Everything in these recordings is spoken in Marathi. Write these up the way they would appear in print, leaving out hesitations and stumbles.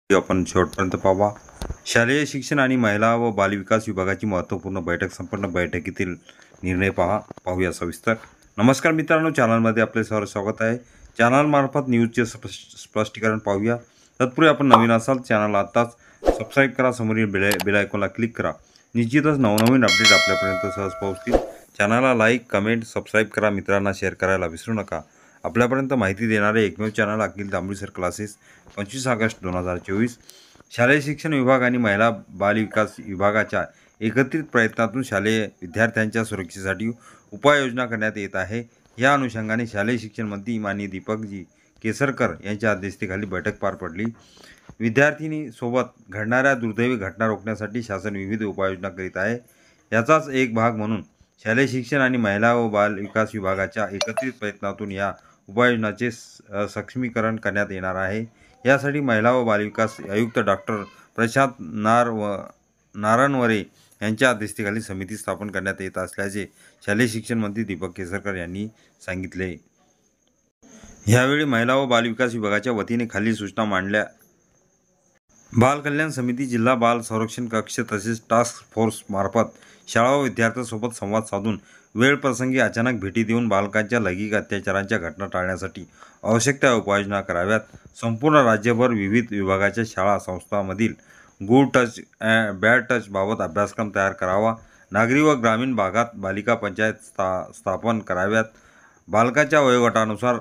आपण शेवटपर्यंत पाहावा। शालेय शिक्षण आणि महिला व बालविकास विभागाची महत्त्वपूर्ण बैठक संपन्न बैठकीतील निर्णय पाहूया सविस्तर। नमस्कार मित्रांनो, चॅनलमध्ये आपले सर्व स्वागत आहे। चॅनल मार्फत न्यूजचे स्पष्टीकरण पाहूया। तत्पूर्वी आपण नवीन असाल चॅनल आताच सबस्क्राइब करा, समोरील बेल आयकॉनला क्लिक करा। निश्चितच नवनवीन अपडेट आपल्यापर्यंत सहज पोहोचतील। चॅनलला लाईक, कमेंट, सबस्क्राइब करा, मित्रांना शेअर करायला विसरू नका। आपल्यापर्यंत माहिती देणारे एकमेव channel Akhil Dambali sir classes. 25 August 2024 शालेय शिक्षण विभाग आणि महिला बालविकास विभागाच्या एकत्रित प्रयत्नातून शालेय विद्यार्थ्यांच्या सुरक्षेसाठी उपाययोजना करण्यात येत आहे। या अनुषंगाने शालेय शिक्षण मंत्री माननीय दीपकजी केसरकर यांच्या अध्यक्षतेखाली बैठक पार पडली। विद्यार्थिनी सोबत घडणाऱ्या दुर्दैवी घटना रोखण्यासाठी शासन विविध उपाययोजना करीत आहे। याचाच एक भाग म्हणून शालेय शिक्षण आणि महिला व बाल विकास विभागाच्या एकत्रित प्रयत्नातून या उपाययोजनाचे सक्षमीकरण करण्यात येणार आहे। यासाठी महिला व बालविकास आयुक्त डॉक्टर प्रशांत नारनवरे यांच्या अध्यक्षतेखाली समिती स्थापन करण्यात येत असल्याचे शालेय शिक्षण मंत्री दीपक केसरकर यांनी सांगितले। यावेळी महिला व बालविकास विभागाच्या वतीने खालील सूचना मांडल्या। बाल कल्याण समिती, जिल्हा बाल संरक्षण कक्ष तसेच टास्क फोर्स मार्फत शाळा व विद्यार्थ्यांसोबत संवाद साधून वेळ प्रसंगी अचानक भेटी देऊन बालकांच्या लैंगिक अत्याचारांच्या घटना टाळण्यासाठी आवश्यक त्या उपाययोजना कराव्यात। संपूर्ण राज्यभर विविध विभागाच्या शाळा संस्थांमधील गुड टच बॅड टच बाबत अभ्यासक्रम तयार करावा। नागरी व ग्रामीण भागात बालिका पंचायत स्थापन कराव्यात। बालकाच्या वयोगटानुसार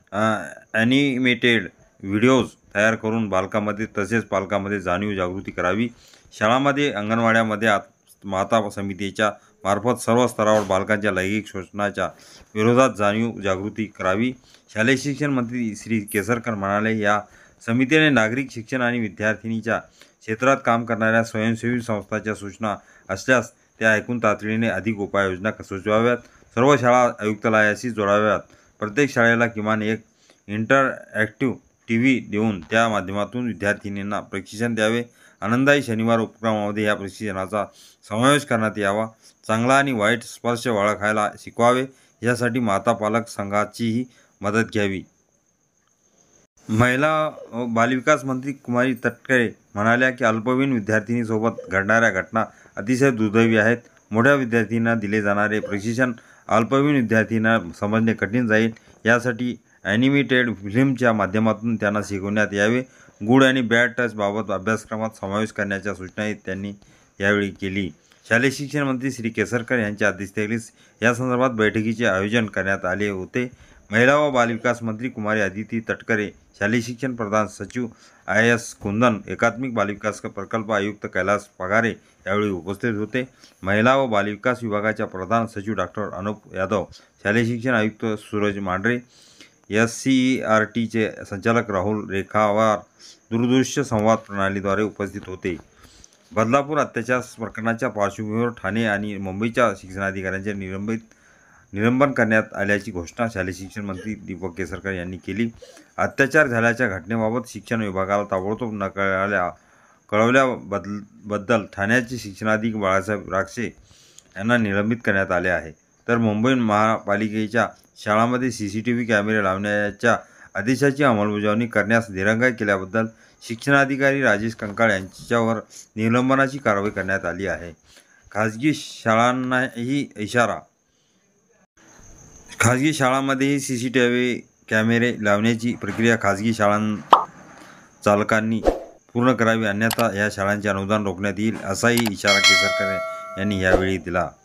ॲनिमेटेड व्हिडिओज तयार करून बालकांमध्ये तसेच पालकांमध्ये जाणीव जागृती करावी। शाळांमध्ये, अंगणवाड्यामध्ये माता समितीच्या मार्फत सर्व स्तरावर बालकांच्या लैंगिक शोषणाच्या विरोधात जाणीव जागृती करावी। शालेय शिक्षण मंत्री श्री केसरकर म्हणाले, या समितीने नागरिक शिक्षण आणि विद्यार्थिनीच्या क्षेत्रात काम करणाऱ्या स्वयंसेवी संस्थांच्या सूचना असल्यास त्या ऐकून तातडीने अधिक उपाययोजना सुचवाव्यात। सर्व शाळा आयुक्तालयाशी जोडाव्यात। प्रत्येक शाळेला किमान एक इंटरॅक्टिव्ह टीव्ही देऊन त्या माध्यमातून विद्यार्थिनींना प्रशिक्षण द्यावे। आनंदाई शनिवार उपक्रमामध्ये या प्रशिक्षणाचा समावेश करण्यात यावा। चांगला आणि वाईट स्पर्श ओळखायला शिकवावे, यासाठी माता पालक संघाचीही मदत घ्यावी। महिला व बालविकास मंत्री कुमारी तटकरे म्हणाल्या की अल्पवयीन विद्यार्थिनीसोबत घडणाऱ्या घटना अतिशय दुर्दैवी आहेत। मोठ्या विद्यार्थ्यांना दिले जाणारे प्रशिक्षण अल्पवयीन विद्यार्थ्यांना समजणे कठीण जाईल। यासाठी ॲनिमेटेड फिल्मच्या माध्यमातून त्यांना शिकवण्यात यावे। गुड आणि बॅड टच बाबत अभ्यासक्रमात समावेश करण्याच्या सूचनाही त्यांनी यावेळी केली। शालेय शिक्षण मंत्री श्री केसरकर यांच्या अध्यक्षतेखाली या संदर्भात बैठकीचे आयोजन करण्यात आले होते। महिला व बालविकास मंत्री कुमारी अदिती तटकरे, शालेय शिक्षण प्रधान सचिव IAS कुंदन, एकात्मिक बालविकास प्रकल्प आयुक्त कैलास पगारे यावेळी उपस्थित होते। महिला व बालविकास विभागाच्या प्रधान सचिव डॉक्टर अनुप यादव, शालेय शिक्षण आयुक्त सूरज मांढरे, SCERTचे संचालक राहुल रेखावार दूरदृश्य संवाद प्रणालीद्वारे उपस्थित होते। बदलापूर अत्याचार प्रकरणाच्या पार्श्वभूमीवर ठाणे आणि मुंबईच्या शिक्षणाधिकाऱ्यांचे निलंबन करण्यात आल्याची घोषणा शालेय शिक्षण मंत्री दीपक केसरकर यांनी केली। अत्याचार झाल्याच्या घटनेबाबत शिक्षण विभागाला ताबडतोब कळवल्याबद्दल ठाण्याचे शिक्षणाधिकारी बाळासाहेब राक्षे यांना निलंबित करण्यात आले आहे। तर मुंबई महापालिकेच्या शाळांमध्ये CCTV कॅमेरे लावण्याच्या आदेशाची अंमलबजावणी करण्यास दिरंगाई केल्याबद्दल शिक्षणाधिकारी राजेश कंकाळ यांच्यावर निलंबनाची कारवाई करण्यात आली आहे। खाजगी शाळांनाही इशारा। खाजगी शाळांमध्येही CCTV कॅमेरे लावण्याची प्रक्रिया खाजगी चालकांनी पूर्ण करावी, अन्यथा या शाळांचे अनुदान रोखण्यात येईल, असाही इशारा केसरकर यांनी यावेळी दिला।